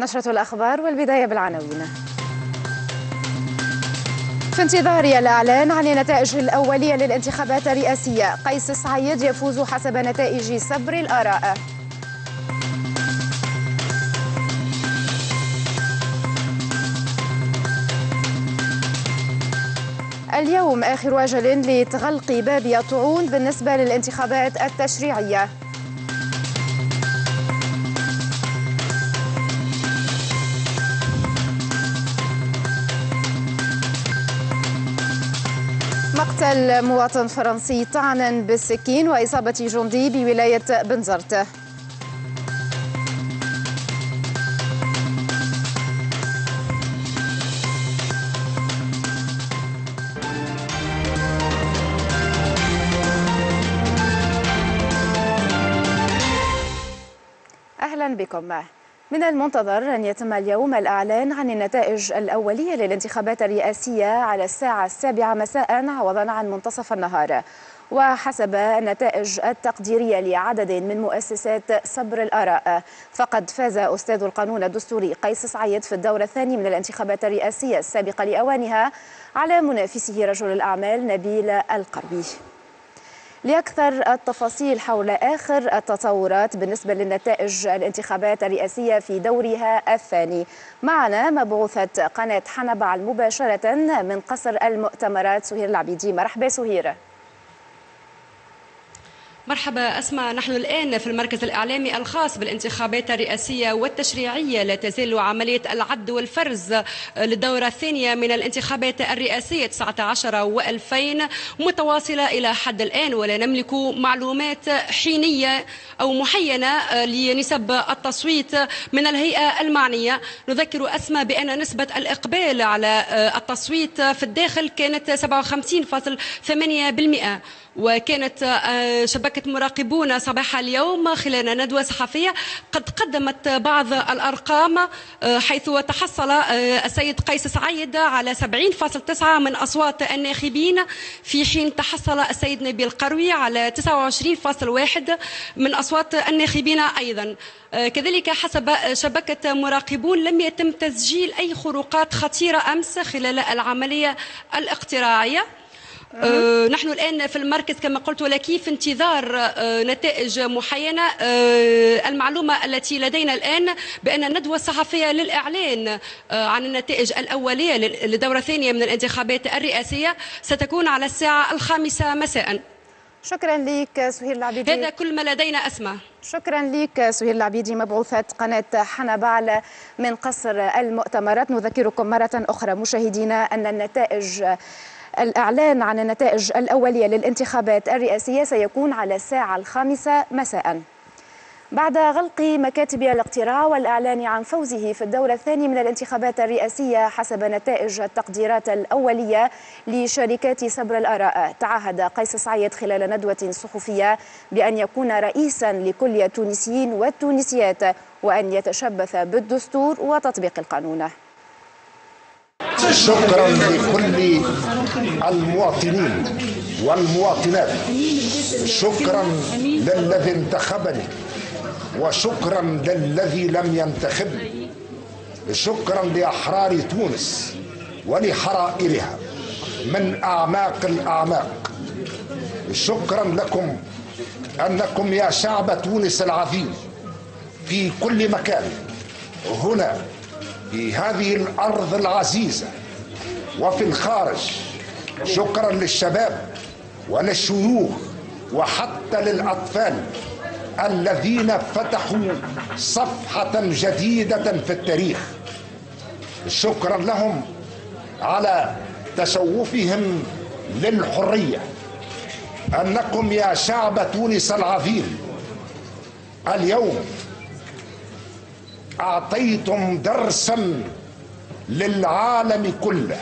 نشرة الأخبار والبداية بالعناوين. في انتظار الإعلان عن النتائج الأولية للانتخابات الرئاسية، قيس سعيد يفوز حسب نتائج سبر الآراء. اليوم آخر أجل لتغلق باب الطعون بالنسبة للانتخابات التشريعية. مقتل مواطن فرنسي طعنا بالسكين وإصابة جندي بولاية بنزرت. أهلا بكم. من المنتظر أن يتم اليوم الإعلان عن النتائج الأولية للانتخابات الرئاسية على الساعة 7 مساء عوضا عن منتصف النهار. وحسب النتائج التقديرية لعدد من مؤسسات صبر الآراء، فقد فاز أستاذ القانون الدستوري قيس سعيد في الدور الثاني من الانتخابات الرئاسية السابقة لأوانها على منافسه رجل الأعمال نبيل القروي. لأكثر التفاصيل حول آخر التطورات بالنسبة للنتائج الانتخابات الرئاسية في دورها الثاني، معنا مبعوثة قناة حنبع مباشرة من قصر المؤتمرات سهير العبيدي. مرحبا سهير. مرحبا أسماء، نحن الآن في المركز الإعلامي الخاص بالانتخابات الرئاسية والتشريعية. لا تزال عملية العد والفرز للدورة الثانية من الانتخابات الرئاسية 19 و2000 متواصلة إلى حد الآن، ولا نملك معلومات حينية أو محينة لنسب التصويت من الهيئة المعنية. نذكر أسماء بأن نسبة الإقبال على التصويت في الداخل كانت 57.8%، وكانت شبكة مراقبون صباح اليوم خلال ندوة صحفية قد قدمت بعض الأرقام، حيث تحصل السيد قيس سعيد على 70.9 من أصوات الناخبين، في حين تحصل السيد نبيل القروي على 29.1 من أصوات الناخبين أيضا. كذلك حسب شبكة مراقبون لم يتم تسجيل أي خروقات خطيرة أمس خلال العملية الاقتراعية. نحن الآن في المركز كما قلت لك في انتظار نتائج محينة. المعلومة التي لدينا الآن بأن الندوة الصحفية للإعلان عن النتائج الأولية للدورة الثانية من الانتخابات الرئاسية ستكون على الساعة 5 مساء. شكرا لك سهير العبيدي. هذا كل ما لدينا أسماء. شكرا لك سهير العبيدي مبعوثة قناة حنبع من قصر المؤتمرات. نذكركم مرة أخرى مشاهدينا أن الإعلان عن النتائج الأولية للانتخابات الرئاسية سيكون على الساعة 5 مساء. بعد غلق مكاتب الاقتراع والإعلان عن فوزه في الدور الثاني من الانتخابات الرئاسية حسب نتائج التقديرات الأولية لشركات صبر الآراء، تعهد قيس سعيد خلال ندوة صحفية بأن يكون رئيسا لكل التونسيين والتونسيات وأن يتشبث بالدستور وتطبيق القانون. شكرا لكل المواطنين والمواطنات، شكرا للذي انتخبني وشكرا للذي لم ينتخبني، شكرا لأحرار تونس ولحرائرها من أعماق الأعماق. شكرا لكم أنكم يا شعب تونس العظيم في كل مكان، هنا في هذه الأرض العزيزة وفي الخارج. شكرا للشباب وللشيوخ وحتى للأطفال الذين فتحوا صفحة جديدة في التاريخ. شكرا لهم على تشوفهم للحرية. أنكم يا شعب تونس العظيم اليوم أعطيتم درسا للعالم كله.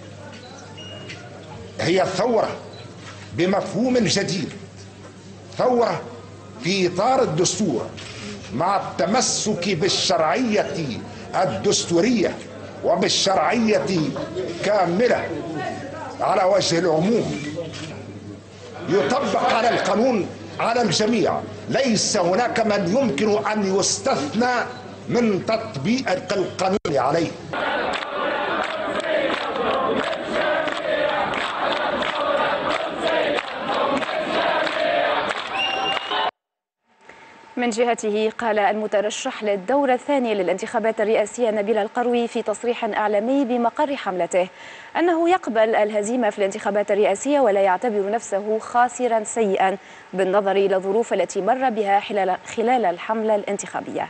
هي ثورة بمفهوم جديد، ثورة في إطار الدستور مع التمسك بالشرعية الدستورية وبالشرعية كاملة على وجه العموم. يطبق على القانون على الجميع، ليس هناك من يمكن أن يستثنى من تطبيق القانون عليه. من جهته قال المترشح للدور الثاني للانتخابات الرئاسية نبيل القروي في تصريح إعلامي بمقر حملته أنه يقبل الهزيمة في الانتخابات الرئاسية ولا يعتبر نفسه خاسرا سيئا بالنظر إلى الظروف التي مر بها خلال الحملة الانتخابية.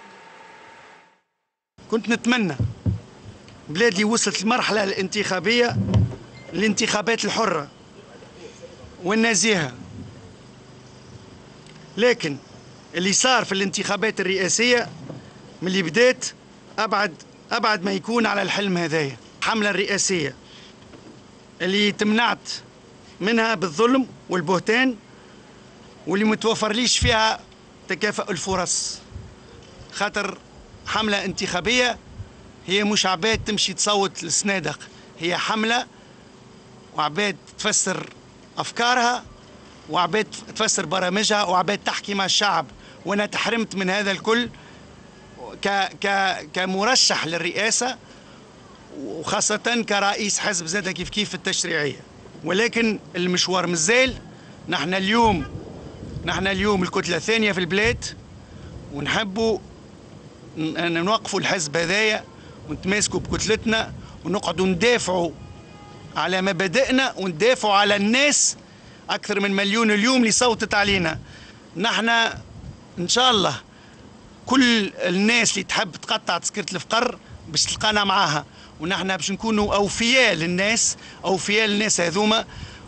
كنت نتمنى بلادي وصلت المرحلة الانتخابية الانتخابات الحرة والنزيهة، لكن اللي صار في الانتخابات الرئاسية من اللي بدات أبعد ما يكون على الحلم هذايا. الحملة الرئاسية اللي تمنعت منها بالظلم والبهتان واللي متوفر ليش فيها تكافؤ الفرص، خاطر حملة انتخابية هي مش عباد تمشي تصوت للصنادق، هي حملة وعباد تفسر أفكارها وعباد تفسر برامجها وعباد تحكي مع الشعب. وانا تحرمت من هذا الكل كمرشح للرئاسه وخاصه كرئيس حزب زاده كيف التشريعيه. ولكن المشوار مازال. نحن اليوم الكتله الثانيه في البلاد ونحبوا نوقفوا الحزب هذايا ونتماسكوا بكتلتنا ونقعدوا ندافعوا على مبادئنا وندافعوا على الناس اكثر من مليون اليوم اللي صوتت علينا. نحن ان شاء الله كل الناس اللي تحب تقطع تذكرة الفقر باش تلقانا معاها، ونحن باش نكونوا اوفياء للناس هذوما.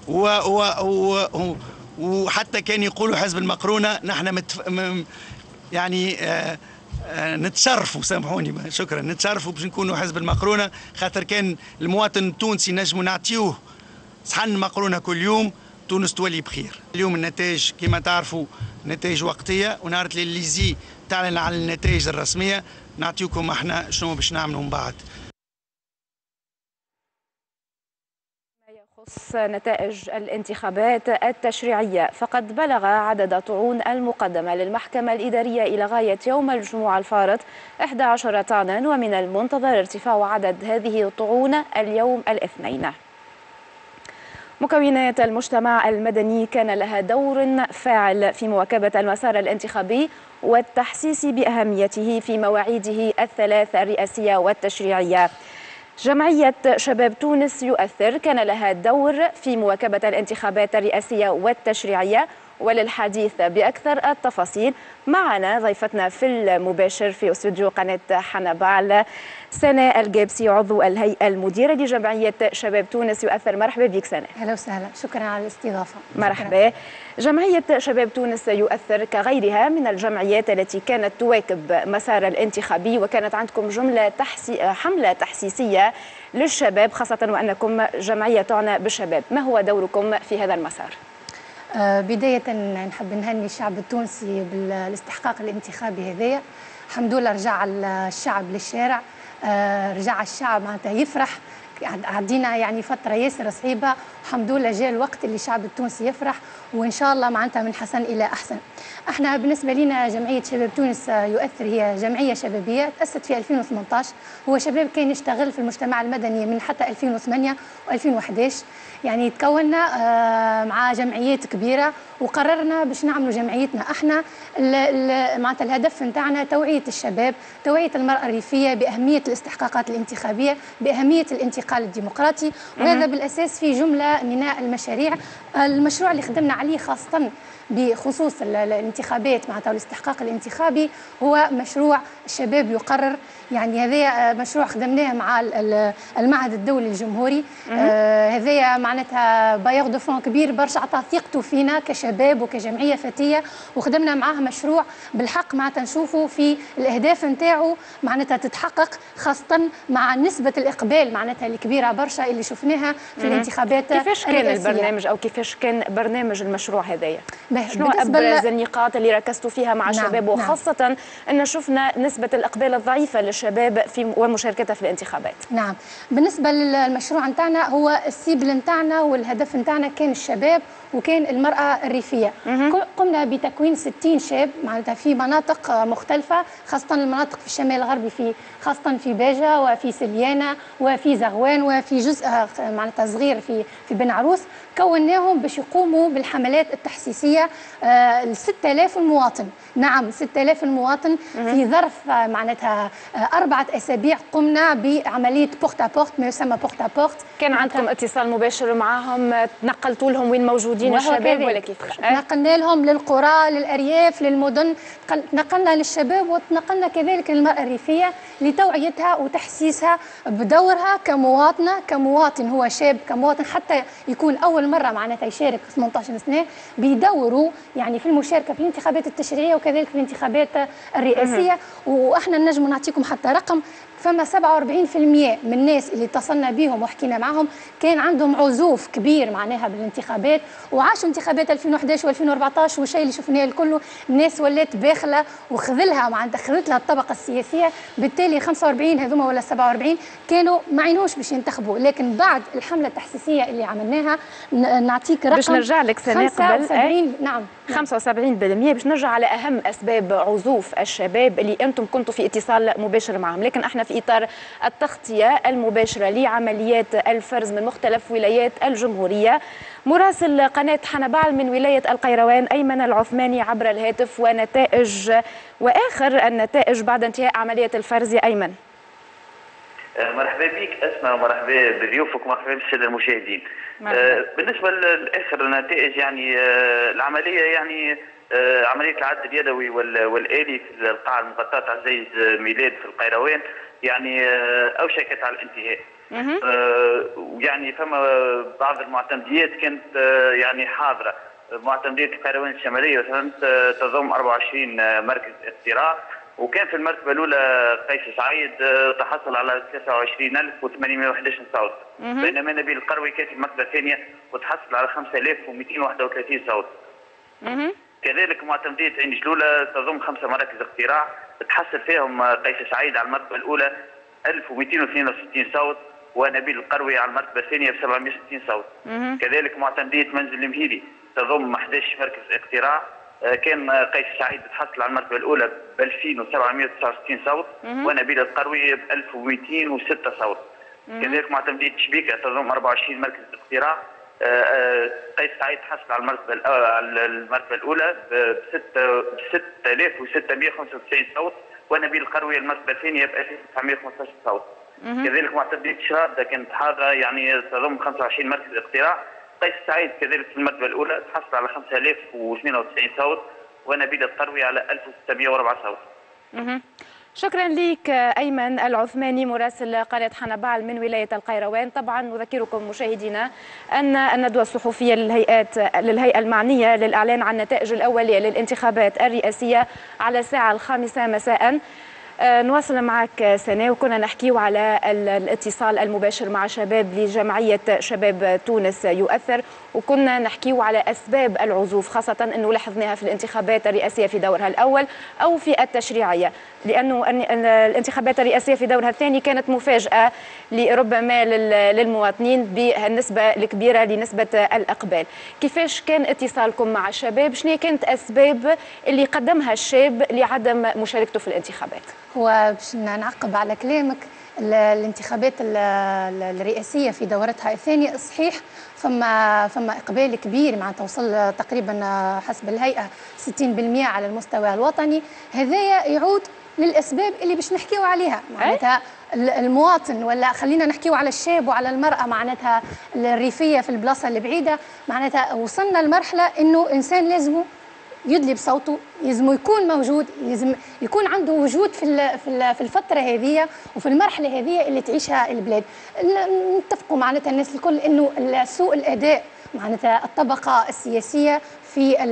وحتى كان يقولوا حزب المقرونه نحن يعني نتشرفوا، سامحوني شكرا، نتشرفوا باش نكونوا حزب المقرونه، خاطر كان المواطن التونسي نجموا نعطيوه صحن مقرونه كل يوم تونس تولي بخير. اليوم النتائج كما تعرفوا نتائج وقتيه، ونهار الليزي تعلن على النتائج الرسميه نعطيكم احنا شنو باش نعملوا من بعد. يخص نتائج الانتخابات التشريعية فقد بلغ عدد طعون المقدمة للمحكمة الإدارية إلى غاية يوم الجمعة الفارط 11 طعنا، ومن المنتظر ارتفاع عدد هذه الطعون اليوم الاثنين. مكونات المجتمع المدني كان لها دور فاعل في مواكبة المسار الانتخابي والتحسيس بأهميته في مواعيده الثلاث الرئاسية والتشريعية. جمعية شباب تونس يؤثر كان لها دور في مواكبة الانتخابات الرئاسية والتشريعية، وللحديث بأكثر التفاصيل معنا ضيفتنا في المباشر في استوديو قناة حنبال سناء الجابسي، عضو الهيئة المديرة لجمعية شباب تونس يؤثر. مرحبا بك سناء. أهلا وسهلا، شكرا على الاستضافة. مرحبا. جمعية شباب تونس يؤثر كغيرها من الجمعيات التي كانت تواكب مسار الانتخابي، وكانت عندكم حملة تحسيسية للشباب، خاصة وأنكم جمعية تعنى بالشباب. ما هو دوركم في هذا المسار؟ بداية نحب نهني الشعب التونسي بالاستحقاق الانتخابي هذايا. الحمد لله رجع الشعب للشارع، رجع الشعب معناتها يفرح. عدينا يعني فترة ياسر صعيبة، الحمد لله جاء الوقت اللي الشعب التونسي يفرح، وإن شاء الله معناتها من حسن إلى أحسن. احنا بالنسبة لنا جمعية شباب تونس يؤثر هي جمعية شبابية تأسست في 2018. هو شباب كان يشتغل في المجتمع المدني من حتى 2008 و2011، يعني تكوننا مع جمعيات كبيرة وقررنا باش نعملوا جمعيتنا احنا. معناتها الهدف نتاعنا توعية الشباب، توعية المرأة الريفية بأهمية الاستحقاقات الانتخابية، بأهمية الانتقال الديمقراطي، وهذا بالأساس في جملة من المشاريع. المشروع اللي خدمنا عليه خاصة بخصوص الانتخابات معناتها والاستحقاق الانتخابي هو مشروع الشباب يقرر. يعني هذا مشروع خدمناه مع المعهد الدولي الجمهوري. هذا معناتها بايغ دو فون كبير برشا، عطى ثقته فينا كشباب وكجمعيه فتيه، وخدمنا معاه مشروع بالحق معناتها نشوفوا في الاهداف نتاعو معناتها تتحقق، خاصه مع نسبه الاقبال معناتها الكبيره برشا اللي شفناها في الانتخابات. كيفاش كيفاش كان البرنامج او كيفاش كان برنامج المشروع هذايا؟ شنو بالنسبة ابرز النقاط اللي ركزتوا فيها مع الشباب، وخاصه ان شفنا نسبه الاقبال الضعيفه للشباب في ومشاركتها في الانتخابات؟ نعم، بالنسبه للمشروع نتاعنا هو السيبل نتاعنا والهدف نتاعنا كان الشباب وكان المرأة الريفية. قمنا بتكوين 60 شاب معناتها في مناطق مختلفة، خاصة المناطق في الشمال الغربي، خاصة في باجة وفي سليانة وفي زغوان وفي جزء معناتها صغير في بن عروس. كوناهم باش يقوموا بالحملات التحسيسية ل 6000 مواطن. نعم 6000 مواطن في ظرف معناتها 4 أسابيع قمنا بعملية بورت بورت، ما يسمى بورت بورت. كان عندكم اتصال مباشر معهم؟ تنقلتوا لهم وين موجودين الشباب ولا كيفاش؟ نقلنا لهم للقرى، للأرياف، للمدن، نقلنا للشباب وتنقلنا كذلك للمرأة الريفية لتوعيتها وتحسيسها بدورها كمواطن هو شاب، كمواطن حتى يكون أول مرة معناتها يشارك في 18 سنة، بيدوروا يعني في المشاركة في الانتخابات التشريعية وكذلك في الانتخابات الرئاسية. وإحنا نجم نعطيكم حتى رقم، فما 47% من الناس اللي اتصلنا بهم وحكينا معهم كان عندهم عزوف كبير معناها بالانتخابات، وعاشوا انتخابات 2011 و2014 والشيء اللي شفناه الكل الناس ولات باخله وخذلها معناتها خذت لها الطبقه السياسيه. بالتالي 45 هذوما ولا 47 كانوا ما عينوش باش ينتخبوا، لكن بعد الحمله التحسيسيه اللي عملناها نعطيك رقم باش نرجع لك سنه قبل 75. نعم 75% باش نرجع على اهم اسباب عزوف الشباب اللي انتم كنتوا في اتصال مباشر معهم. لكن احنا في اطار التغطيه المباشره لعمليات الفرز من مختلف ولايات الجمهوريه، مراسل قناه حنبال من ولايه القيروان ايمن العثماني عبر الهاتف واخر النتائج بعد انتهاء عمليه الفرز. يا ايمن مرحبا بك اسماء، ومرحبا بضيوفك، ومرحبا بالساده المشاهدين. بالنسبه لاخر النتائج يعني العمليه يعني عمليه العد اليدوي والالي في القاعه المغطاه عزيز ميلاد في القيروان يعني اوشكت على الانتهاء. يعني فما بعض المعتمديات كانت يعني حاضره، معتمديه القيروان الشماليه مثلا تضم 24 مركز اقتراع، وكان في المرتبه الاولى قيس سعيد تحصل على 23811 صوت، بينما نبيل القروي كان في المرتبه الثانيه وتحصل على 5231 صوت. كذلك معتمديه عين جلوله تضم 5 مراكز اقتراع، تحصل فيهم قيس سعيد على المرتبه الاولى 1262 صوت، ونبيل القروي على المرتبه الثانيه ب 760 صوت. كذلك معتمديه منزل المهيري تضم 11 مركز اقتراع، كان قيس سعيد تحصل على المرتبه الاولى ب 2769 صوت، ونبيل القروي ب 1206 صوت. كذلك معتمديه شبيكه تضم 24 مركز اقتراع، قيس سعيد حصل على المرتبه الاولى ب 6695 صوت، ونبيل القروي المرتبه الثانيه ب 1915 صوت. كذلك معتمديه شرابده كانت حاضره يعني تضم 25 مركز اقتراع، قيس سعيد كذلك في المرتبه الاولى تحصل على 5092 صوت، ونبيل القروي على 1604 صوت. شكرا لك أيمن العثماني مراسل قناة حنبال من ولاية القيروان. طبعا نذكركم مشاهدينا أن الندوة الصحفية للهيئة المعنية للإعلان عن النتائج الأولية للانتخابات الرئاسية على الساعة 5 مساء. نواصل معك سنة، وكنا نحكيو على الاتصال المباشر مع شباب لجمعية شباب تونس يؤثر، وكنا نحكيو على أسباب العزوف، خاصة أنه لاحظناها في الانتخابات الرئاسية في دورها الأول أو في التشريعية، لأنه الانتخابات الرئاسية في دورها الثاني كانت مفاجأة ربما للمواطنين بالنسبة الكبيرة لنسبة الإقبال. كيفاش كان اتصالكم مع الشباب؟ شنو كانت أسباب اللي قدمها الشاب لعدم مشاركته في الانتخابات؟ هو باش نعقب على كلامك، الانتخابات الرئاسيه في دورتها الثانيه صحيح فما اقبال كبير معناتها وصل تقريبا حسب الهيئه 60% على المستوى الوطني. هذايا يعود للاسباب اللي باش نحكيو عليها معناتها المواطن، ولا خلينا نحكيو على الشاب وعلى المراه معناتها الريفيه في البلاصه البعيده. معناتها وصلنا لمرحله انه انسان لازم يدلي بصوته، لازم يكون موجود، لازم يكون عنده وجود في الفتره هذه وفي المرحله هذه اللي تعيشها البلاد. نتفقوا معناتها الناس الكل انه سوء الاداء معناتها الطبقه السياسيه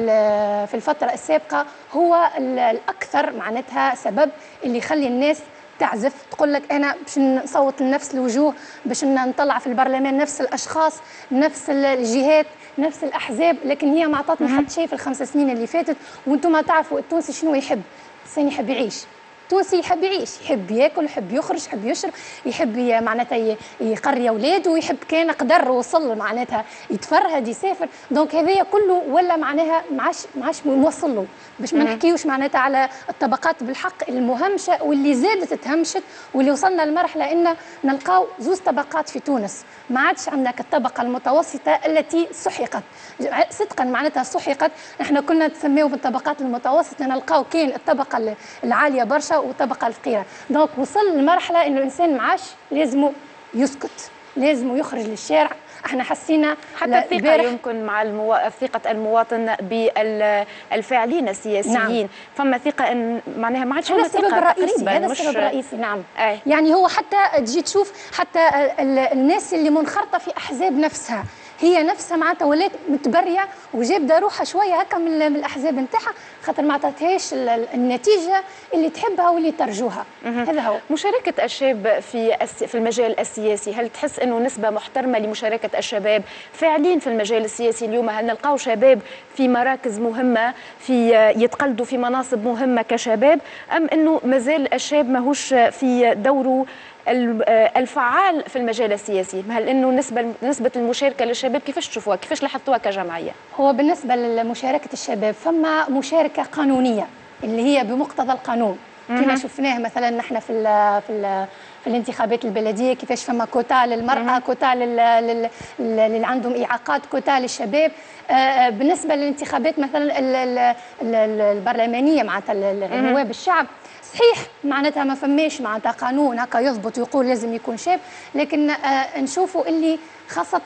في الفتره السابقه هو الاكثر معناتها سبب اللي يخلي الناس تعزف تقول لك انا باش نصوت لنفس الوجوه، باش نطلع في البرلمان نفس الاشخاص، نفس الجهات، نفس الاحزاب، لكن هي ما عطاتني حتى شيء في ال5 سنين اللي فاتت. وانتم تعرفوا التونسي شنو يحب؟ الانسان يحب يعيش، التونسي يحب يعيش، يحب ياكل، يحب يخرج، يحب يشرب، يحب معناتها يقري اولاده، ويحب كان قدر وصل معناتها يتفرهد يسافر. دونك هذايا كله ولا معناها ما عادش موصل له. باش ما نحكيوش معناتها على الطبقات بالحق المهمشه واللي زادت تهمشت، واللي وصلنا لمرحله ان نلقاو زوز طبقات في تونس. ما عادش عندك الطبقه المتوسطه التي سحقت صدقا، معناتها سحقت. احنا كنا نسميو بالطبقات المتوسطه، نلقاو كان الطبقه العاليه برشا والطبقه الفقيره. دونك وصل لمرحله انه الانسان ما عادش لازمه يسكت، لازمه يخرج للشارع. احنا حسينا حتى الثقة يمكن مع ثقة المواطن بالفاعلين السياسيين. نعم. فما ثقة ان معناها ما عادش هذا السبب الرئيسي، هذا السبب الرئيسي. نعم. يعني هو حتى تجي تشوف حتى الناس اللي منخرطة في احزاب نفسها، هي نفسها معناتها ولات متبريه وجابده روحها شويه هكا من الاحزاب نتاعها، خاطر ما عطاتهاش النتيجه اللي تحبها واللي ترجوها. هذا هو. مشاركه الشاب في المجال السياسي، هل تحس انه نسبه محترمه لمشاركه الشباب فاعلين في المجال السياسي اليوم؟ هل نلقاو شباب في مراكز مهمه، في يتقلدوا في مناصب مهمه كشباب، ام انه مازال الشاب ماهوش في دوره الفعال في المجال السياسي؟ هل انه نسبه المشاركه للشباب كيفاش تشوفوها، كيفاش لاحظتوها كجمعيه؟ هو بالنسبه لمشاركه الشباب فما مشاركه قانونيه اللي هي بمقتضى القانون، كما شفناه مثلا نحن في الانتخابات البلديه، كيفاش فما كوتا للمراه، كوتا اللي عندهم اعاقات، كوتا للشباب. بالنسبه للانتخابات مثلا البرلمانيه معناتها نواب الشعب، صحيح معناتها ما فماش معناتها قانون هكا يضبط ويقول لازم يكون شاب، لكن نشوفوا اللي خاصة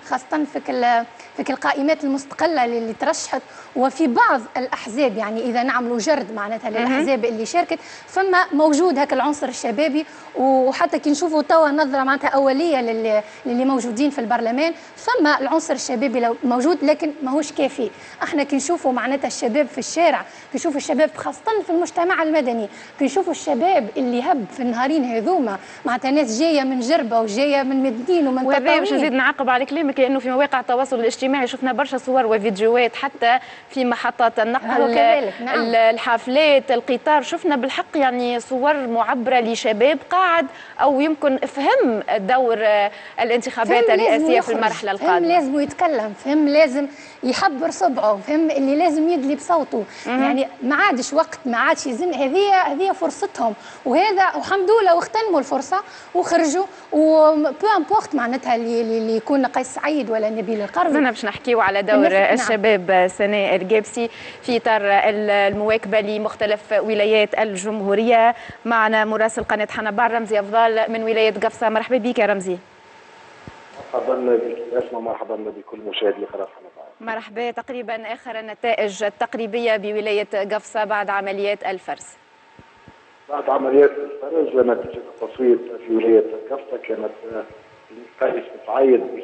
في القائمات المستقلة اللي ترشحت وفي بعض الأحزاب، يعني إذا نعملوا جرد معناتها للأحزاب اللي شاركت فما موجود هكا العنصر الشبابي. وحتى كي نشوفوا توا نظرة معناتها أولية للي موجودين في البرلمان، فما العنصر الشبابي موجود لكن ماهوش كافي. احنا كي نشوفوا معناتها الشباب في الشارع، كي نشوفوا الشباب خاصة في المجتمع المدني، كي نشوفوا الشباب اللي هب في النهارين هذوما معناتها ناس جاية من جربة وجاية من مدين ومن تطاوين. وهذا باش نزيد نعقب على كلامك، لأنه في مواقع التواصل الاجتماعي شفنا برشا صور وفيديوهات حتى في محطات النقل، نعم. الحافلات، القطار، شفنا بالحق يعني صور معبرة لشباب قاعد أو يمكن فهم دور الانتخابات الرئاسية في المرحلة القادمة. فهم لازم يتكلم، فهم لازم يحبر صبعه، فهم اللي لازم يدلي بصوته. يعني ما عادش وقت، ما عادش يزن، هذه فرصتهم، وهذا والحمد لله واغتنموا الفرصة وخرجوا. وبو امبورت معناتها اللي يكون قيس سعيد ولا نبيل القروي. أنا باش نحكيو على دور الشباب سناء القابسي في إطار المواكبة لمختلف ولايات الجمهورية. معنا مراسل قناة حنبار رمزي أفضل من ولاية قفصة. مرحبا بك يا رمزي. مرحبا بك أسماء، مرحبا بكل مشاهد لقناة حنبار. مرحبا. تقريبا آخر النتائج التقريبية بولاية قفصة بعد عمليات الفرز. بعد عمليات الفرز نتيجة التصويت في ولاية قفصة كانت قيس سعيد ب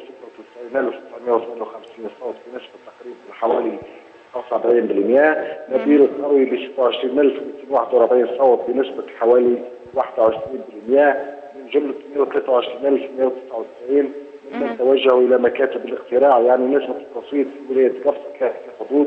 96952 صوت بنسبة تقريبا حوالي 75%، نبيل القروي ب 26241 صوت بنسبة حوالي 21%، من جملة 123199 ممن توجهوا إلى مكاتب الاقتراع. يعني نسبة التصويت في ولاية قفصة كانت في حدود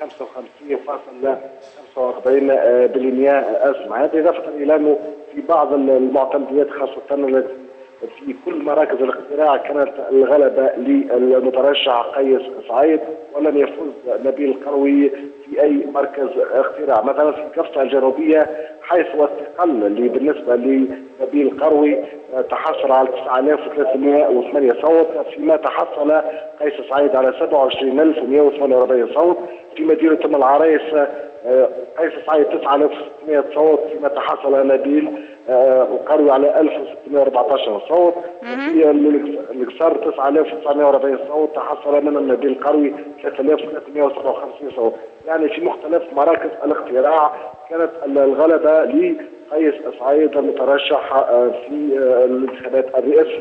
55.45% أسمع. هذا إضافة إلى أنه في بعض المعتمديات خاصة في كل مراكز الاقتراع كانت الغلبة للمترشح قيس سعيد، ولم يفوز نبيل القروي في أي مركز اقتراع. مثلا في قفصة الجنوبية حيث استقل بالنسبة لنبيل القروي تحصل على 9308 صوت، فيما تحصل قيس سعيد على 27148 صوت. في مدينة أم العرايس قيس سعيد 9600 صوت، فيما تحصل نبيل القروي على 1614 صوت. في القصر 9940 صوت، تحصل من النبيل القروي 3357 صوت. يعني في مختلف مراكز الاقتراع كانت الغلبة لقيس سعيد المترشح في الانتخابات الرئاسية.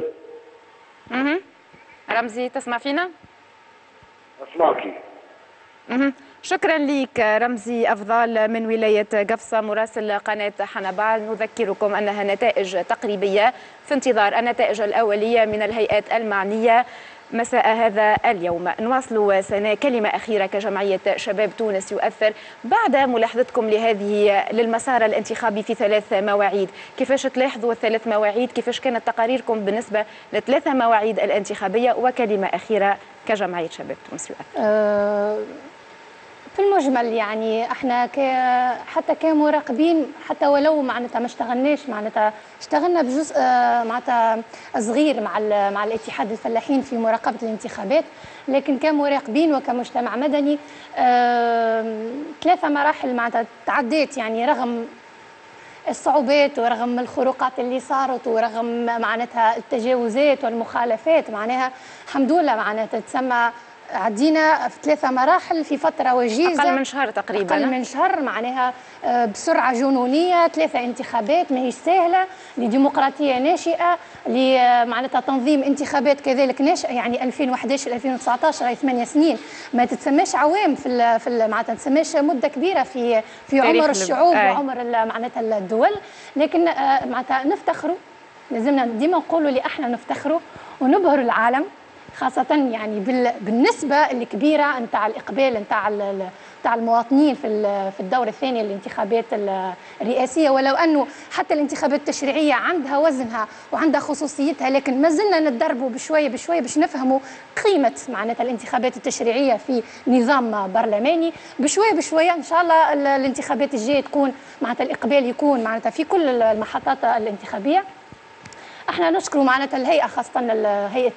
رمزي تسمع فينا؟ أسمعك. شكرا لك رمزي أفضل من ولاية قفصة مراسل قناة حنبال. نذكركم أنها نتائج تقريبية في انتظار النتائج الأولية من الهيئات المعنية مساء هذا اليوم. نواصل سنة كلمة أخيرة كجمعية شباب تونس يؤثر بعد ملاحظتكم للمسار الانتخابي في 3 مواعيد. كيفاش تلاحظوا ال3 مواعيد؟ كيفاش كانت تقاريركم بالنسبة ل3 مواعيد الانتخابية؟ وكلمة أخيرة كجمعية شباب تونس يؤثر. في المجمل يعني احنا حتى كمراقبين، حتى ولو معناتها ما اشتغلناش، معناتها اشتغلنا بجزء معناتها صغير مع الاتحاد الفلاحين في مراقبة الانتخابات، لكن كمراقبين وكمجتمع مدني 3 مراحل معناتها تعديت، يعني رغم الصعوبات ورغم الخروقات اللي صارت ورغم معناتها التجاوزات والمخالفات، معناها الحمد لله معناتها تسمى عدينا في 3 مراحل في فترة وجيزة، أقل من شهر تقريبا، أقل من شهر، معناها بسرعة جنونية. 3 انتخابات ماهيش سهلة، لديمقراطية ناشئة، لمعناتها تنظيم انتخابات كذلك ناشئة، يعني 2011 2019 هي 8 سنين، ما تتسماش عوام في معناتها تتسماش مدة كبيرة في عمر الشعوب وعمر معناتها الدول، لكن معناتها نفتخروا، لازمنا ديما نقولوا اللي احنا نفتخروا ونبهروا العالم، خاصة يعني بالنسبة الكبيرة نتاع الإقبال نتاع المواطنين في الدورة الثانية للانتخابات الرئاسية، ولو أنه حتى الانتخابات التشريعية عندها وزنها وعندها خصوصيتها، لكن ما زلنا نتدربوا بشوية بشوية باش نفهموا قيمة معناتها الانتخابات التشريعية في نظام برلماني. بشوية بشوية إن شاء الله الانتخابات الجاية تكون معناتها الإقبال يكون معناتها في كل المحطات الانتخابية. احنا نشكر معناتها الهيئة، خاصة هيئة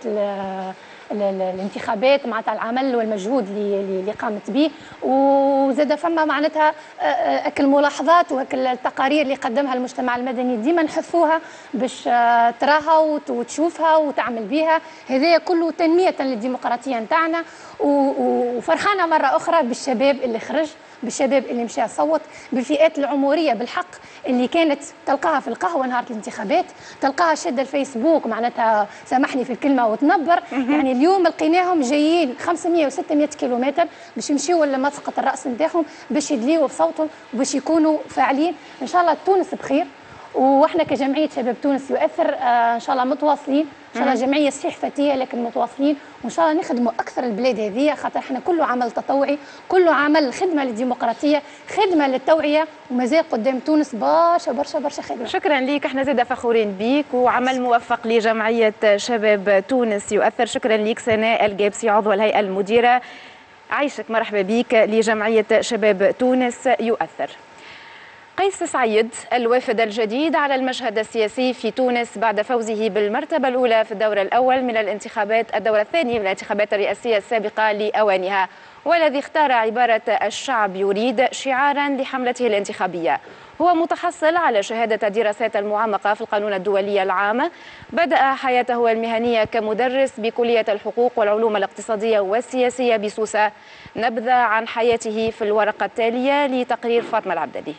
الانتخابات معناتها العمل والمجهود اللي قامت به، وزاد فما معناتها اكل ملاحظات واكل التقارير اللي قدمها المجتمع المدني ديما نحثوها باش تراها وتشوفها وتعمل بها. هذا كله تنمية للديمقراطية نتاعنا، وفرحانة مرة أخرى بالشباب اللي خرج، بالشباب اللي مشى صوت، بالفئات العمريه بالحق اللي كانت تلقاها في القهوه نهار الانتخابات، تلقاها شاده الفيسبوك معناتها سامحني في الكلمه وتنبر. يعني اليوم لقيناهم جايين 500 و600 كيلومتر باش يمشيوا لمسقط الراس نتاعهم باش يدليوا بصوتهم وباش يكونوا فاعلين. ان شاء الله تونس بخير، واحنا كجمعيه شباب تونس يؤثر ان شاء الله متواصلين، ان شاء الله جمعيه صحيح فتيه لكن متواصلين، وان شاء الله نخدموا اكثر البلاد هذه، خاطر احنا كله عمل تطوعي، كله عمل خدمه للديمقراطيه، خدمه للتوعيه، ومازال قدام تونس برشا برشا برشا خدمه. شكرا ليك، احنا زاده فخورين بيك وعمل موفق لجمعيه شباب تونس يؤثر. شكرا ليك سناء الجابسي عضو الهيئه المديره. عايشك مرحبا بيك لجمعيه شباب تونس يؤثر. قيس سعيد الوافد الجديد على المشهد السياسي في تونس بعد فوزه بالمرتبة الأولى في الدور الأول من الانتخابات الدور الثاني من الانتخابات الرئاسية السابقة لأوانها، والذي اختار عبارة الشعب يريد شعارا لحملته الانتخابية. هو متحصل على شهادة الدراسات المعمقة في القانون الدولي العام. بدأ حياته المهنية كمدرس بكلية الحقوق والعلوم الاقتصادية والسياسية بسوسة. نبذة عن حياته في الورقة التالية لتقرير فاطمة العبدلي.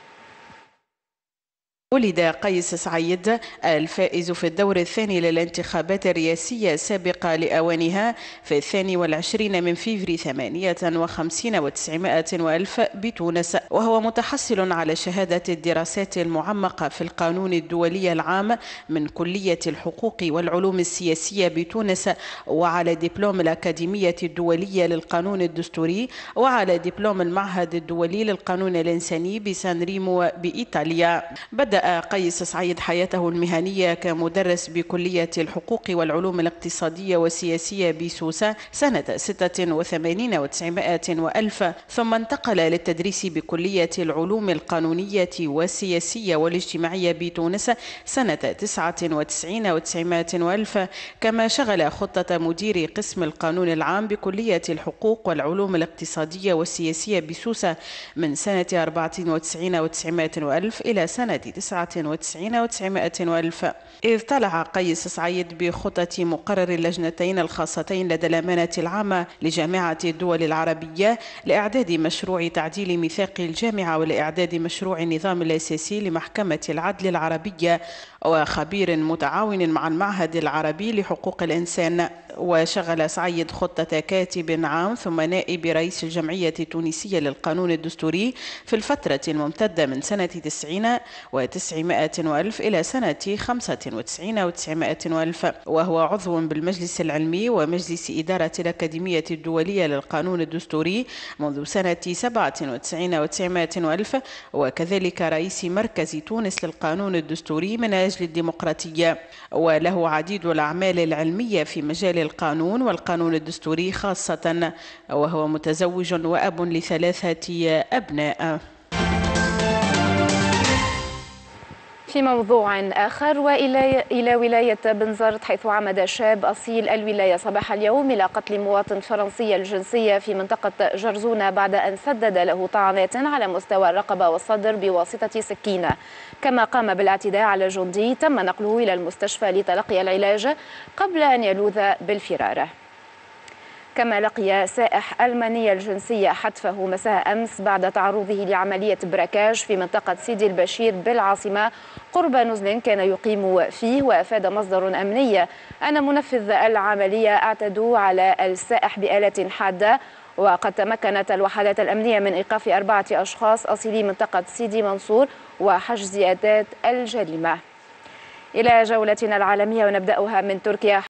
ولد قيس سعيد الفائز في الدور الثاني للانتخابات الرئاسية السابقة لأوانها في 22 من فيفري 58 و900 وألف بتونس، وهو متحصل على شهادة الدراسات المعمقة في القانون الدولي العام من كلية الحقوق والعلوم السياسية بتونس، وعلى دبلوم الأكاديمية الدولية للقانون الدستوري، وعلى دبلوم المعهد الدولي للقانون الإنساني بسان ريمو بإيطاليا. بدأ قيس سعيد حياته المهنية كمدرس بكلية الحقوق والعلوم الاقتصادية والسياسية بسوسة سنة 86 و900 وألف، ثم انتقل للتدريس بكلية العلوم القانونية والسياسية والاجتماعية بتونس سنة 99 و900 وألف، كما شغل خطة مدير قسم القانون العام بكلية الحقوق والعلوم الاقتصادية والسياسية بسوسة من سنة 94 و900 وألف إلى سنة 99 و900 وألف، إذ طلع قيس سعيد بخطة مقرر اللجنتين الخاصتين لدى الأمانة العامة لجامعة الدول العربية لإعداد مشروع تعديل ميثاق الجامعة ولإعداد مشروع النظام الأساسي لمحكمة العدل العربية، وخبير متعاون مع المعهد العربي لحقوق الإنسان. وشغل سعيد خطة كاتب عام ثم نائب رئيس الجمعية التونسية للقانون الدستوري في الفترة الممتدة من سنة 90 و900 وألف إلى سنة 95 و900 وألف، وهو عضو بالمجلس العلمي ومجلس إدارة الأكاديمية الدولية للقانون الدستوري منذ سنة 97 و900 وألف، وكذلك رئيس مركز تونس للقانون الدستوري من أجل الديمقراطية. وله عديد الأعمال العلمية في مجال القانون والقانون الدستوري خاصة، وهو متزوج وأب ل3 أبناء. في موضوع آخر وإلى ولاية بنزرت، حيث عمد شاب أصيل الولاية صباح اليوم إلى قتل مواطن فرنسي الجنسية في منطقة جرزونة بعد أن سدد له طعنات على مستوى الرقبة والصدر بواسطة سكينة. كما قام بالاعتداء على جندي تم نقله إلى المستشفى لتلقي العلاج قبل أن يلوذ بالفرار. كما لقي سائح ألماني الجنسية حتفه مساء أمس بعد تعرضه لعملية براكاج في منطقة سيدي البشير بالعاصمة قرب نزل كان يقيم فيه. وأفاد مصدر أمني أن منفذ العملية اعتدوا على السائح بآلة حادة، وقد تمكنت الوحدات الأمنية من إيقاف 4 أشخاص أصيلي منطقة سيدي منصور وحجز أداة الجريمة. إلى جولتنا العالمية ونبدأها من تركيا.